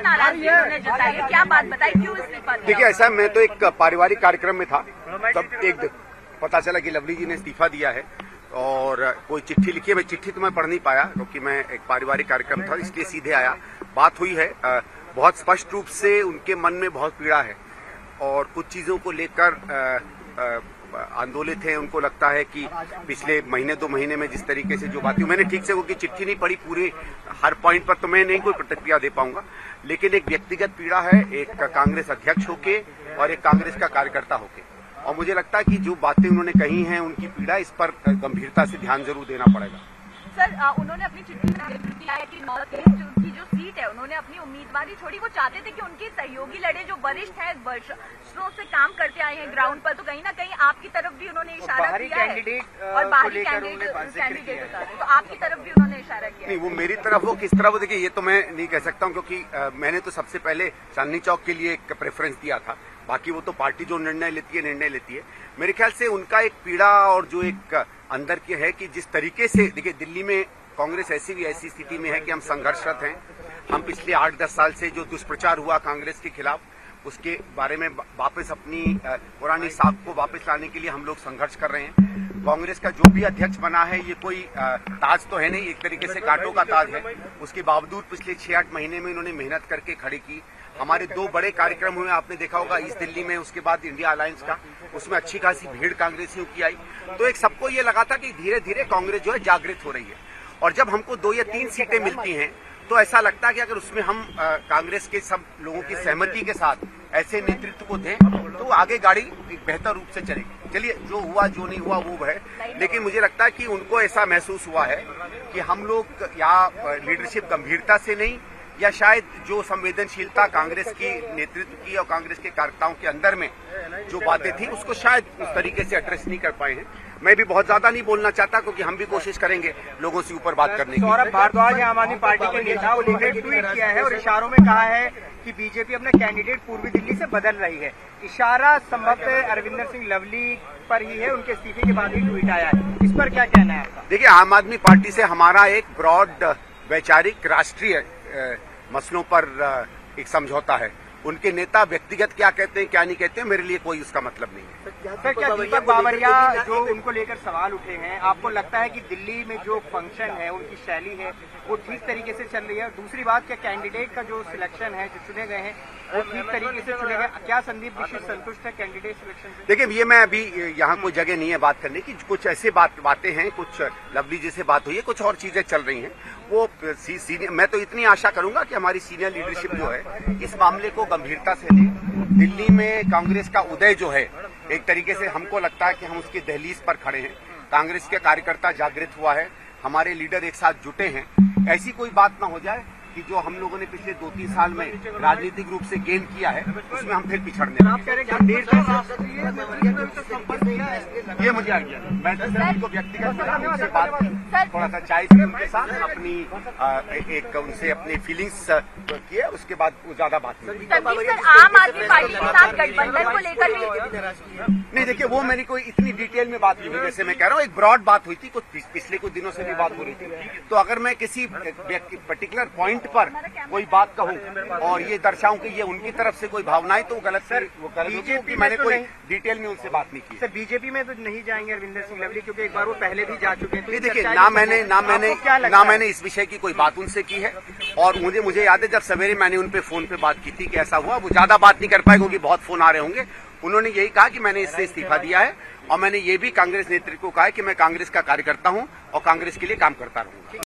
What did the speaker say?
नाराजगी उन्होंने जताई है, क्या बात बताई, क्यों इस्तीफा दिया? देखिए ऐसा, मैं तो एक पारिवारिक कार्यक्रम में था, तब एक पता चला कि लवली जी ने इस्तीफा दिया है और कोई चिट्ठी लिखी है। मैं चिट्ठी तो मैं पढ़ नहीं पाया क्योंकि मैं एक पारिवारिक कार्यक्रम था, इसलिए सीधे आया। बात हुई है, बहुत स्पष्ट रूप से उनके मन में बहुत पीड़ा है और कुछ चीजों को लेकर आंदोलित है। उनको लगता है कि पिछले महीने 2 महीने में जिस तरीके से जो बातें, मैंने ठीक से वो की चिट्ठी नहीं पढ़ी पूरे हर पॉइंट पर, तो मैं नहीं कोई प्रतिक्रिया दे पाऊंगा, लेकिन एक व्यक्तिगत पीड़ा है, एक कांग्रेस अध्यक्ष होके और एक कांग्रेस का कार्यकर्ता होके, और मुझे लगता है कि जो बातें उन्होंने कही हैं उनकी पीड़ा, इस पर गंभीरता से ध्यान जरूर देना पड़ेगा। सर, उन्होंने अपनी चिट्ठी में जिक्र किया है कि नॉर्थ ईस्ट उनकी जो सीट है, उन्होंने अपनी उम्मीदवारी छोड़ी। वो चाहते थे कि उनके सहयोगी लड़े, जो वरिष्ठ है, वर्षों से काम करते आए हैं ग्राउंड पर, तो कहीं ना कहीं आपकी तरफ भी उन्होंने इशारा किया है और बाहरी कैंडिडेट बता रहे, तो आपकी तरफ भी उन्होंने इशारा किया। नहीं, वो मेरी तरफ वो किस तरह, वो देखिए ये तो मैं नहीं कह सकता हूँ क्योंकि मैंने तो सबसे पहले चांदनी चौक के लिए एक प्रेफरेंस दिया था, बाकी वो तो पार्टी जो निर्णय लेती है। मेरे ख्याल से उनका एक पीड़ा और जो एक अंदर की है कि जिस तरीके से, देखिए दिल्ली में कांग्रेस ऐसी स्थिति में है कि हम संघर्षरत हैं। हम पिछले 8-10 साल से जो दुष्प्रचार हुआ कांग्रेस के खिलाफ, उसके बारे में वापस अपनी पुरानी साख को वापस लाने के लिए हम लोग संघर्ष कर रहे हैं। कांग्रेस का जो भी अध्यक्ष बना है, ये कोई ताज तो है नहीं, एक तरीके से कांटों का ताज है। उसके बावजूद पिछले 6-8 महीने में इन्होंने मेहनत करके खड़ी की। हमारे 2 बड़े कार्यक्रम हुए, आपने देखा होगा, ईस्ट दिल्ली में, उसके बाद इंडिया अलायंस का, उसमें अच्छी खासी भीड़ कांग्रेसियों की आई। तो एक सबको ये लगा था कि धीरे धीरे कांग्रेस जो है जागृत हो रही है, और जब हमको 2 या 3 सीटें मिलती हैं तो ऐसा लगता है कि अगर उसमें हम कांग्रेस के सब लोगों की सहमति के साथ ऐसे नेतृत्व को दें तो आगे गाड़ी बेहतर रूप से चलेगी। चलिए, जो हुआ जो नहीं हुआ वो है, लेकिन मुझे लगता है कि उनको ऐसा महसूस हुआ है कि हम लोग या लीडरशिप गंभीरता से नहीं, या शायद जो संवेदनशीलता कांग्रेस की नेतृत्व की और कांग्रेस के कार्यकर्ताओं के अंदर में जो बातें थी, उसको शायद उस तरीके से एड्रेस नहीं कर पाए हैं। मैं भी बहुत ज्यादा नहीं बोलना चाहता क्योंकि हम भी कोशिश करेंगे लोगों से ऊपर बात करने की। सौरभ भारद्वाज आम आदमी पार्टी के नेता, उन्होंने ट्वीट किया है और इशारों में कहा है कि बीजेपी अपने कैंडिडेट पूर्वी दिल्ली से बदल रही है। इशारा संभवतः अरविंदर सिंह लवली पर ही है, उनके इस्तीफे के बाद ही ट्वीट आया है, इस पर क्या कहना है आपका? देखिए, आम आदमी पार्टी से हमारा एक ब्रॉड वैचारिक राष्ट्रीय मसलों पर एक समझौता है। उनके नेता व्यक्तिगत क्या कहते हैं क्या नहीं कहते हैं, मेरे लिए कोई उसका मतलब नहीं है। सर, क्या दीपक बावरिया जो उनको लेकर सवाल उठे हैं, आपको लगता है कि दिल्ली में जो फंक्शन है, उनकी शैली है, वो ठीक तरीके से चल रही है? दूसरी बात, क्या कैंडिडेट का जो सिलेक्शन है, जो चुने गए हैं, वो ठीक तरीके से चुने गए? क्या संदीप दीक्षित संतुष्ट है कैंडिडेट सिलेक्शन से? देखिए, ये मैं अभी यहाँ कोई जगह नहीं है बात करने की। कुछ ऐसे बातें हैं, कुछ लवली जी से बात हुई है, कुछ और चीजें चल रही हैं। वो मैं तो इतनी आशा करूंगा कि हमारी सीनियर लीडरशिप जो है इस मामले को गंभीरता से ले। दिल्ली में कांग्रेस का उदय जो है, एक तरीके से हमको लगता है कि हम उसकी दहलीज पर खड़े हैं। कांग्रेस के कार्यकर्ता जागृत हुआ है, हमारे लीडर एक साथ जुटे हैं। ऐसी कोई बात ना हो जाए कि जो हम लोगों ने पिछले 2-3 साल में राजनीतिक रूप से गेन किया है, उसमें हम फिर पिछड़ने लगे। ये मुझे आ गया, मैं तो सिर्फ उनको व्यक्तिगत उनसे बात की, थोड़ा सा चाय से उनके साथ अपनी एक उनसे अपनी फीलिंग्स किए, उसके बाद ज्यादा बात नहीं। आम आदमी पार्टी के साथ गठबंधन को लेकर नहीं, देखिए वो मेरी कोई इतनी डिटेल में बात नहीं हुई, जैसे मैं कह रहा हूँ एक ब्रॉड बात हुई थी, कुछ पिछले कुछ दिनों से भी बात हो रही थी। तो अगर मैं किसी पर्टिकुलर पॉइंट पर कोई बात कहूं और ये दर्शाऊं कि ये उनकी तरफ से कोई भावनाएं, तो गलत होगी। मैंने कोई डिटेल में उनसे बात नहीं की। सर, बीजेपी में तो नहीं जाएंगे अरविंदर सिंह लवली, क्योंकि एक बार वो पहले भी जा चुके हैं। तो देखिए, ना मैंने इस विषय की कोई बात उनसे की है, और मुझे याद है जब सवेरे मैंने उनपे फोन पे बात की थी कि ऐसा हुआ। वो ज्यादा बात नहीं कर पाए क्योंकि बहुत फोन आ रहे होंगे। उन्होंने यही कहा कि मैंने इससे इस्तीफा दिया है, और मैंने ये भी कांग्रेस नेतृत्व को कहा है कि मैं कांग्रेस का कार्यकर्ता हूं और कांग्रेस के लिए काम करता रहूंगा।